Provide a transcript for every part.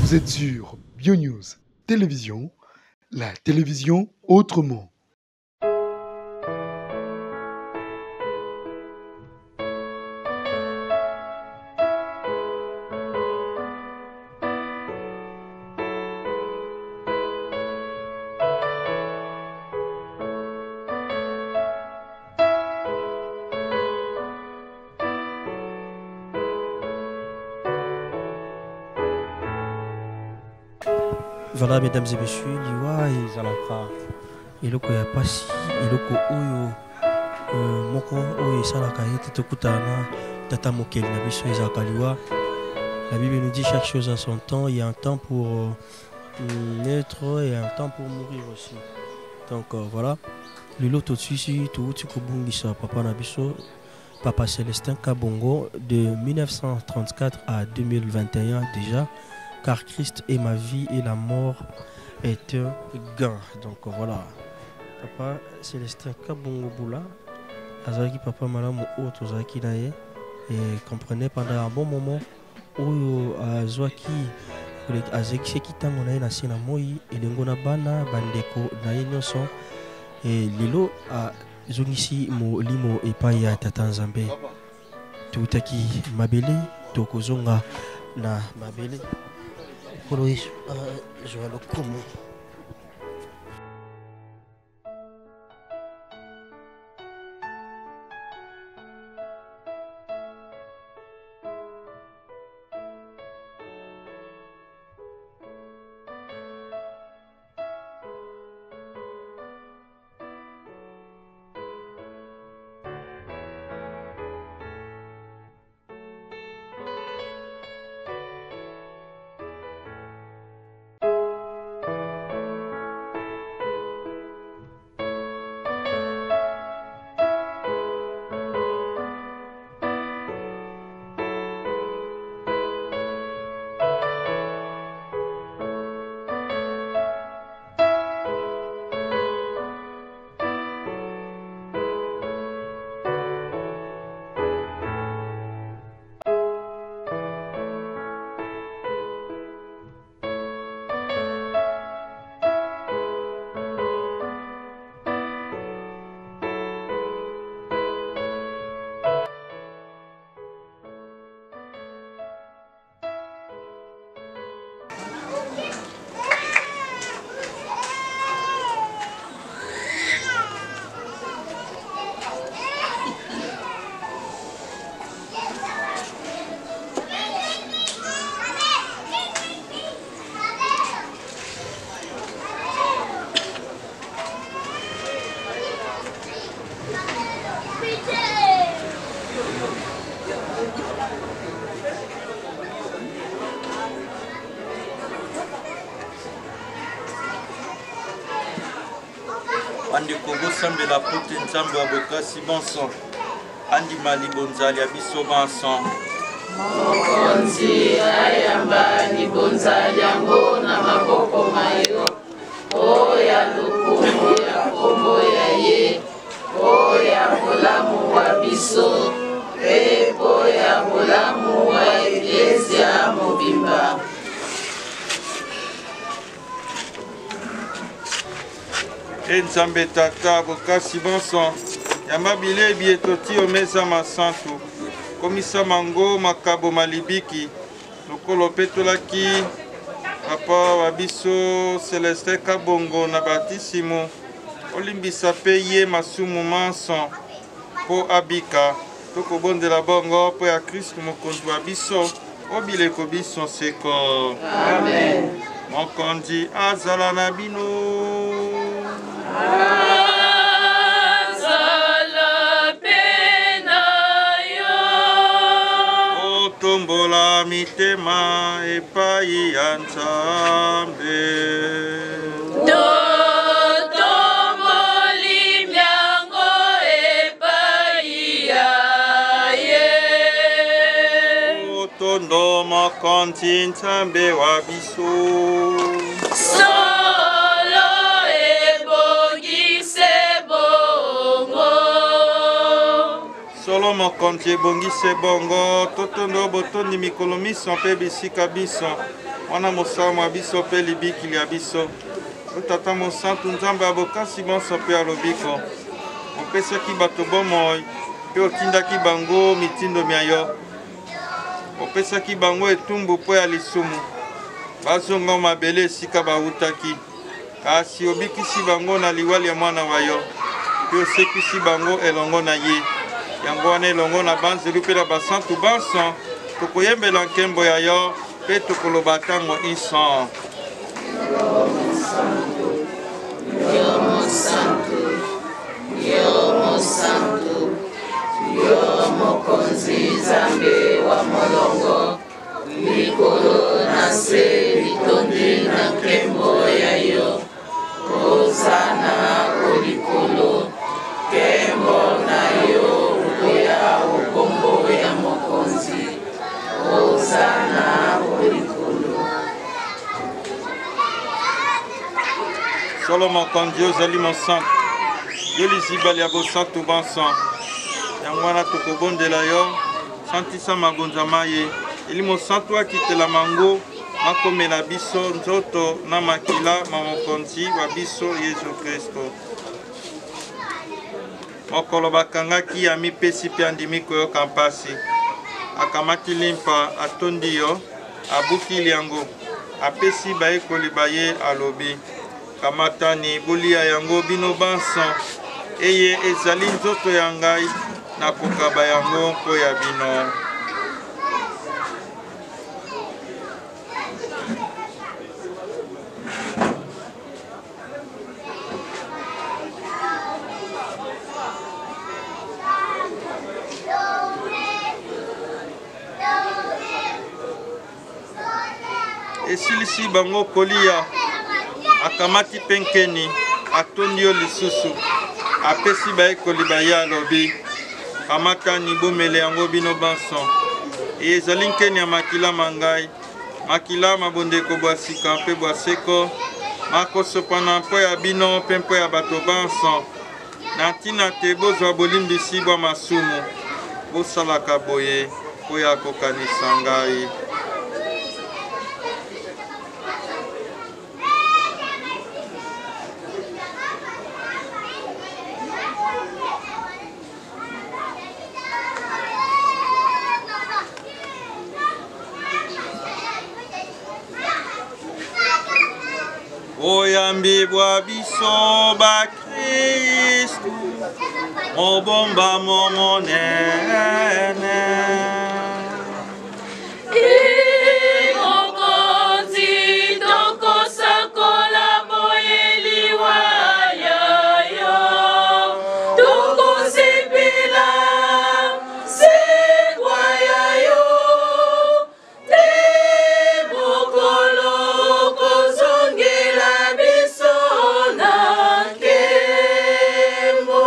Vous êtes sur BioNews Télévision, la télévision autrement. Voilà, mesdames et messieurs, liwa ezalaka eloko ya pasi, eloko oyo moko oyo esalaka ete tokutana tata mokeli na biso ezalaka liwa. La Bible nous dit chaque chose à son temps. Il y a un temps pour naître et un temps pour mourir aussi. Donc voilà, lelo totsusi touti kobungisa papa na biso, papa Célestin Kabongo, de 1934 à 2021 déjà. Car Christ est ma vie et la mort est un gain. Donc voilà, papa Célestin Kabongo Boula, Azaki papa malamu autre Azaki nae, et comprenez pendant un bon moment où Azwaki Azeki Sekitango nae na sina moi et lengona bana bandeko nae nyonso et lilo a zongisi mo limo epai ya tata Nzambe tutaki mabele tokozonga na mabele. Pour lui, je vais le comment. Andi Kogo Sambe la pote nzambe abokasi bonson andi malibonzali abiso bonson mokonzi ayamba libonzali yango na maboko mayo oya lokumu ya kombo ya ye oya bolamu wa biso pe oya bolamu wa Eklezia mobimba. Nzambe tata bokasi bonson ya mabile bietoti omesa masantu komisa mango makabo malibiki lokolo petolaki papa wa biso Célestin Kabongo na batisimo olimbisa pe ye masumu manson po abika tokobondela bongo po ya Kristo mokonzi wa biso obileko biso seko. Amen. Mokonzi azala na bino. Azala pena yo Otombola mitema epai ya Nzambe totomboli miango epai ya ye otondo mokonzi Nzambe wa biso solo mokonzi ebongise bongo totondo botondi mikolo miso mpe bisika biso mwana mosala wa biso mpe libikili ya biso tata mosantu nzambe abokasi bonso mpe alobiko opesaki bato bomoi mpe otindaki bango mitindo mia yo opesaki bango etumbu mpo ya lisumu bazonga mabele esika bawutaki kasi obikisi bango na liwali ya mwana wa yo mpe osekisi bango elongo na ye yango wana elongo na banzelu mpe na basantu banso tokoyembela nkembo ya yo mpe tokoloba ntango inson Yomo santu, yomo konzi Nzambe wa molongo, likolo na se litondi na nkembo ya yo, ozana kolikolo, nkembo na yo ukoya ukombo ya mokonzi, ozana kolikolo. Solo mokonzi ozali mosantu yo lizibali ya bosantu banso yango wana tokobondela yo santisa magonzama ye eli mosantu akitela mango makomela biso nzoto na makila ma mokonzi wa biso Yesu Kristo mokolo bakangaki ya mipesi mpe andimi koyoka mpasi akamati limpa atondi yo abukili yango apesi bayekoli baye alobi kamatani bolia yango bino banso eye ezali nzoto ya ngai na kokaba yango mpo ya bino esilisi bango kolia akamati penkeni atondi yo lisusu apesi bayekoli baye alobi kamatani bomele yango bino banso ezali nkeni ya makila mangai makila mabondeko bwa sika mpe bwa seko makosopana mpo ya bino mpe mpo ya bato banso na ntina te bozwa bolimbisi bwa masumu bosalaka boye mpo ya kokanisa ngai oyambi bwa biso bakristu mobombamo monene mokonzi tokosakola boyeliwa yayo tokosepela sekwa yayo te mokolo kozongela biso na nkembo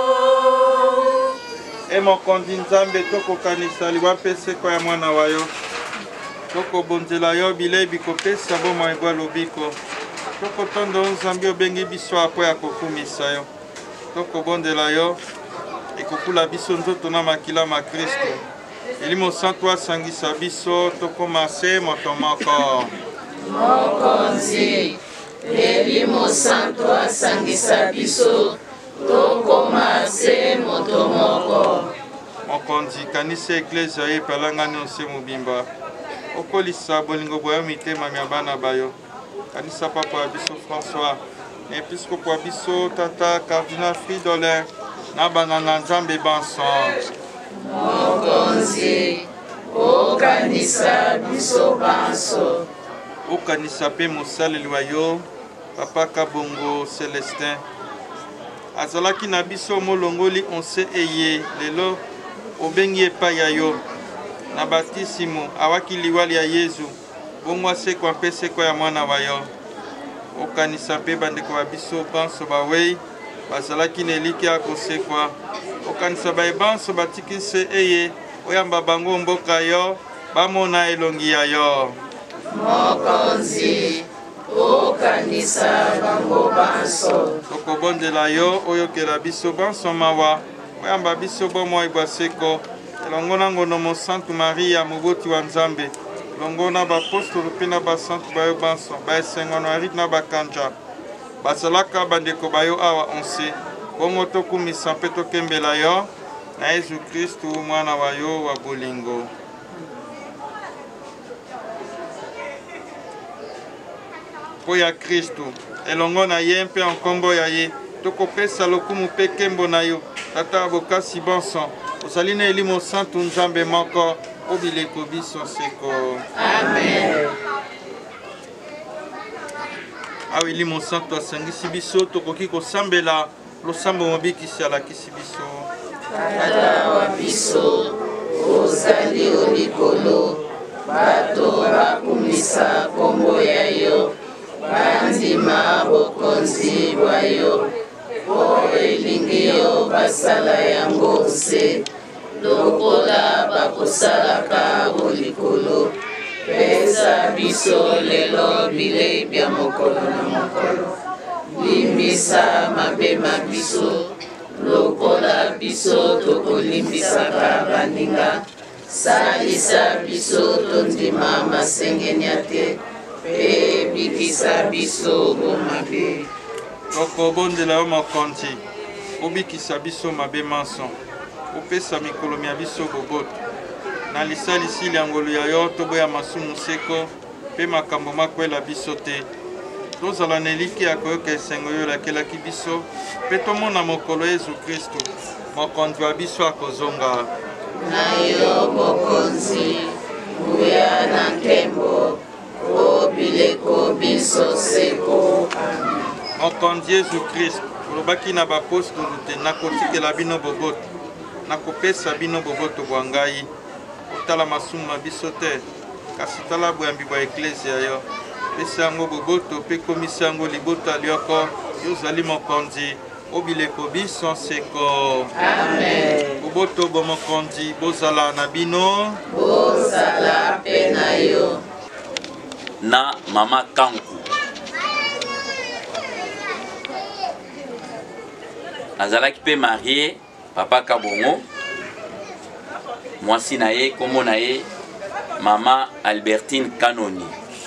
mokonzi nzambe tokokanisa liwa mpe seko ya mwana wa yo tokobonzela yo bilei bikopesa bomoi bwa lobiko tokotondo nzambe obengi biso apo ya kokumisa yo tokobondela yo ekokula biso nzoto na makila ma Kristo eli mosantu asangisa biso tokoma se moto moko mokonzi eli mosantu asangisa biso tokoma se moto moko mokonzi kanisa eklezia ye epalangani ose mobimba okolisa bolingo bwa yo mitema mia bana bayo kanisa papa ya biso François na episkopo ya biso tata cardinal Fridolin na banganga nzambe banso mokonzi okanisa biso banso okanisa mpe mosaleli wa yo papa kabongo Celestin azalaki na biso molongoli onse eye lelo obengi epai ya yo na batisimo awaki liwali ya Yesu bongo asekwa mpe sekwa ya mwana wa yo okanisa mpe bandeko ba biso banso bawei bazalaki na eliki ya kosekwa okanisa baye banso batikise eye oyamba bango mboka yo bamona elongi ya yo mokonzi okanisa bango banso tokobondela yo oyokela biso banso mawa oyamba biso bomoi bwa seko elongo na ngono mosantu Maria moboti wa Nzambe longo na bapostolo mpe na basantu bayo banso baesengano ya rite na bakanja basalaka bandeko bayo awa onse bongo tokumisa mpe tokembela yo na Yesu Kristu mwana wa yo wa bolingo. Po ya Kristu elongo na ye mpe nkombo ya ye tokopesa lokumu mpe kembo na yo tata bokasi bonso osali na elimo santu nzambe moko obileko biso seko. Amen. Awa elimo santu asangisi biso tokoki kosambela losambo mobikisi alakisi biso. Tata wa biso ozali olikolo bato bakumisa kombo ya yo bandima bokonzi bwa yo po elingi yo basala yango se lokola bakosalaka olikolo pesa biso lelo bilei bya mokolo na mokolo limbisa mabema biso lokola biso tokolimbisaka baninga salisa biso tondima masengeni ate pe bikisa biso bomabe. Tokobondela yo mokonzi obikisa biso mabe manso opesa mikolo mia biso boboto na lisalisi liangolo ya yo toboya masumu seko mpe makambo makwela biso te tozala na eliki ya koyoka esengo oyo elakelaki biso mpe tomona mokolo Yesu Kristu mokonzi wa biso akozonga. Na yo mokonzi nguya na nkembo obileko biso seko. Amen. Mokonzi Yesu Kristu olobaki na bapostolo te nakotikela bino boboto nakopesa bino boboto bwa ngai otala masumu na biso te kasi tala boyambi bwa eklezia yo pesa yango boboto mpe komisa yango libota lioko yozali mokonzi obileko biso seko. Amen. Boboto bo mokonzi bozala na bino bozala mpe na yo. Na mama Kanku azalaki pe marié papa Kabongo mwasi na ye kombo na ye mama Albertine Kanoni.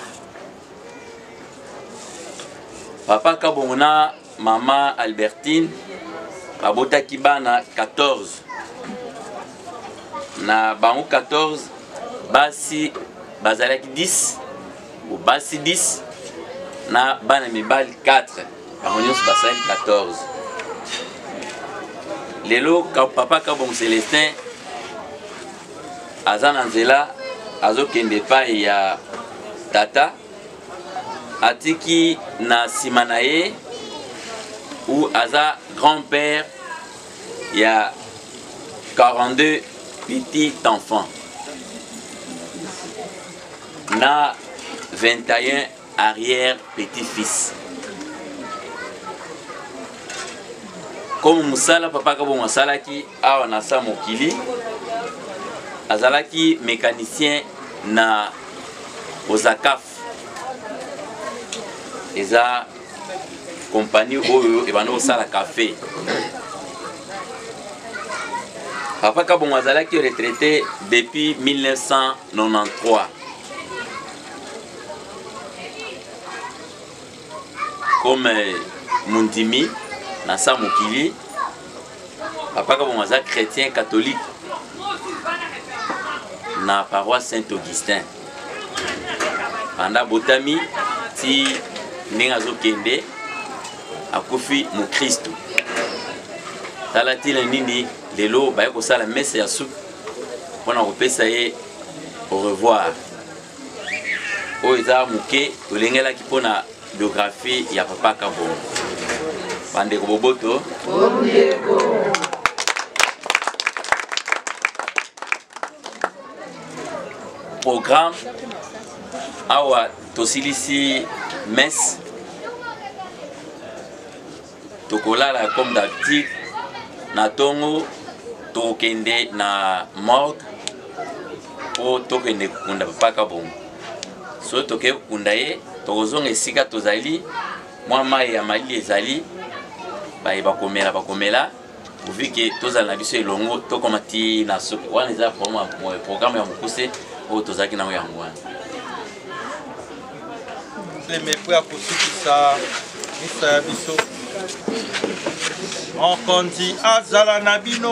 Papa Kabongo na mama Albertine babotaki bana 14 na bango 14 basi bazalaki 10 ou basi 10 na bana mibali 4 bango nyonso basali 14. Lelo papa Kabongo Celestin aza na nzela azokende epai ya tata atiki na nsima na ye ou aza grand-père ya 42 petits enfants na 21 arrière petits-fils. Comme musala papa Kabongo asalaki awa na sa mokili azalaki mécanicien na Ozakaf eza compagnie oyo ebanda kosala café. Papa Kabongo azalaki retraité depuis 1993 comme Mundimi na sa mokili. Papa Kabongo aza chrétien catholique na paroisse Saint-Augustin. Panda botami ti ndenge azokende akufi mu Kristu. Tala tila nini lelo baye kosala messe ya suki mpona kopesa ye au revoir. Oyo eza moke tolengelaki mpona biographie ya papa Kabongo. Bandeko boboto programme awa tosilisi messe tokolala comme d'habitude na tongo tokende na morgue po tokende kukunda papa Kabongo. So toke kukunda ye tokozonga esika tozali mwa mai ya malili ezali baye bakomela uvike tozala na biso elongo tokoma ti na soki wana eza programme ya mokuse oyo tozalaki nango yango wana. teleme mpo ya kosukisa misa ya biso. Mokonzi azala na bino.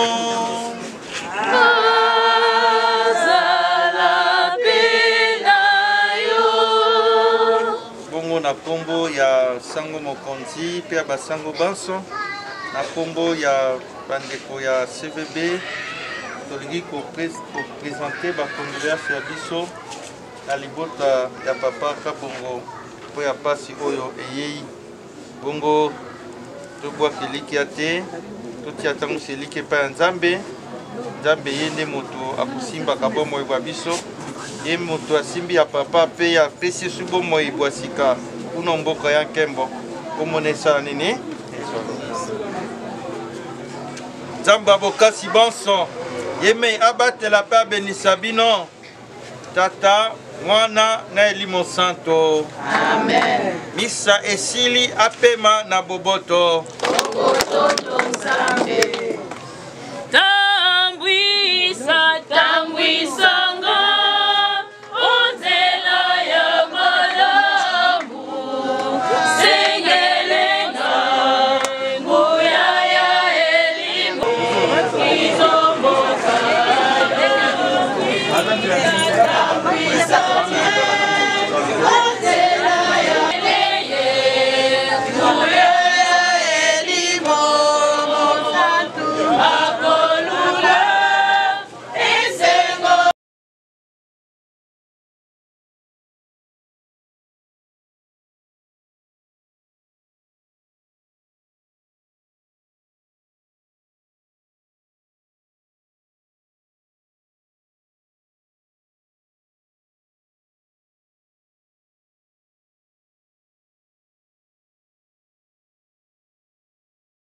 Azala pe na yo. Bongo na kombo ya sango mokonzi pe ya basango banso. Na kombo ya bandeko ya CVB. Tolingi koprésente bakondoléance ya biso na libota ya papa Kabongo po ya pasi oyo eyei. Bongo tobwaka eliki te, totia ntango seliki epai ya Nzambe. Nzambe ye nde moto akosimbaka bomoi bwa biso. Ye moto asimbi ya papa pe apesi esu bomoi bwa sika kuna mboka ya nkembo. Komona esala nini? Nzambe abokasi bonso. Yeme abatela pe abenisa bino. Tata, Mwana na Elimo Santo. Amen. Misa esili apema na boboto. Boboto Nzambe. Tambwisa, tambwisa.